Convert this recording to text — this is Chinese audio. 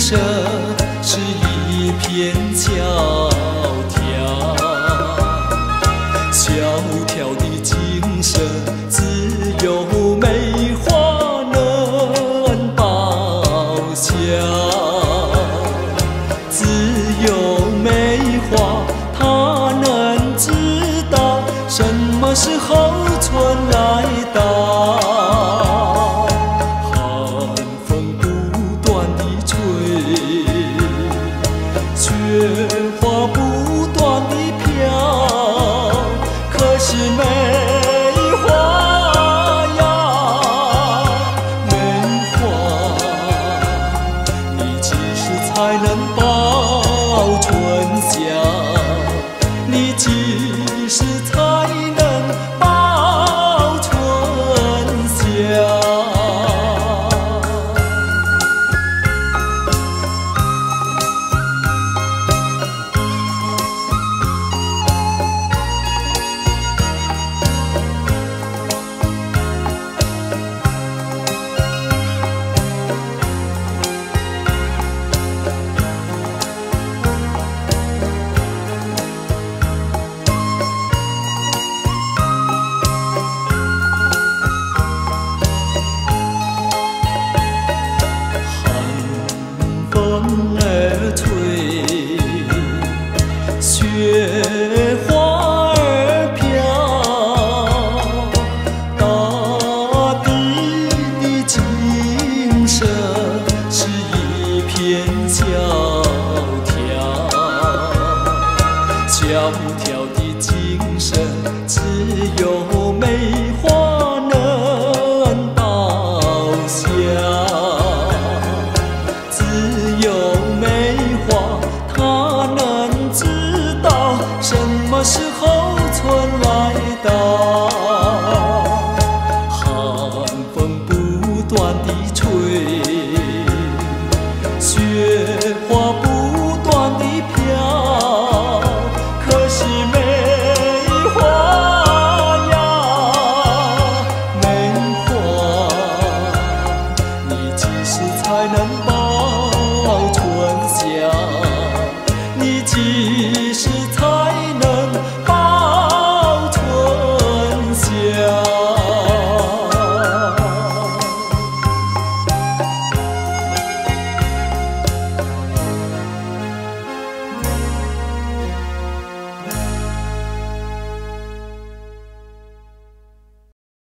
神是一片萧条，萧条的精神只有梅花能报效，只有梅花它能知道什么时候春来到。雪花不断地飘，可是梅花呀，梅花，你几时才能报春夏？你几时才能报春夏？风儿吹，雪花儿飘，大地的精神是一片萧条，萧条的精神只有